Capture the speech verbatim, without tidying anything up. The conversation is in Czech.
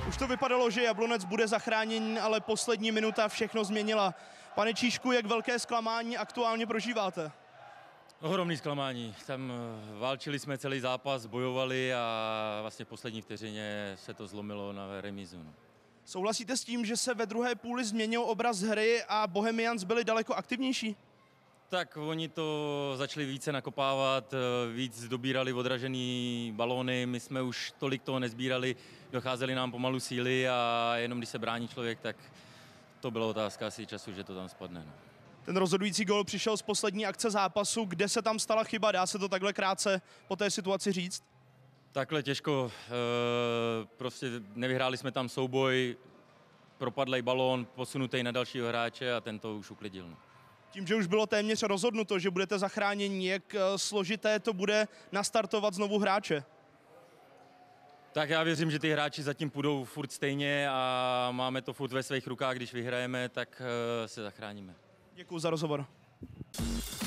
Už to vypadalo, že Jablonec bude zachráněn, ale poslední minuta všechno změnila. Pane Číšku, jak velké zklamání aktuálně prožíváte? Ohromný zklamání. Tam válčili jsme celý zápas, bojovali a vlastně v poslední vteřině se to zlomilo na remízu. No. Souhlasíte s tím, že se ve druhé půli změnil obraz hry a Bohemians byli daleko aktivnější? Tak oni to začali více nakopávat, víc dobírali odražený balóny, my jsme už tolik toho nezbírali, docházely nám pomalu síly a jenom když se brání člověk, tak to byla otázka asi času, že to tam spadne. No. Ten rozhodující gól přišel z poslední akce zápasu, kde se tam stala chyba, dá se to takhle krátce po té situaci říct? Takhle těžko, prostě nevyhráli jsme tam souboj, propadlej balón, posunutý na dalšího hráče a ten to už uklidil. No. Tím, že už bylo téměř rozhodnuto, že budete zachráněni, jak složité to bude nastartovat znovu hráče? Tak já věřím, že ty hráči zatím půjdou furt stejně a máme to furt ve svých rukách, když vyhrajeme, tak se zachráníme. Děkuji za rozhovor.